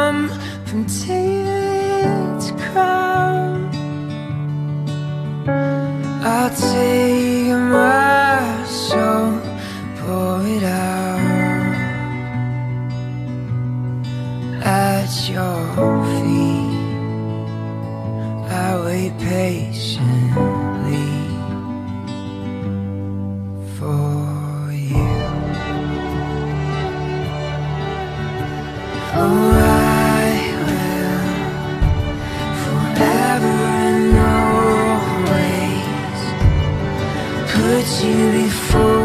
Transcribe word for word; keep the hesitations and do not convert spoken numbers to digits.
come from David to crown. I'll take my soul, pour it out at your feet. I wait patiently for you. Oh, I will forever and always put you before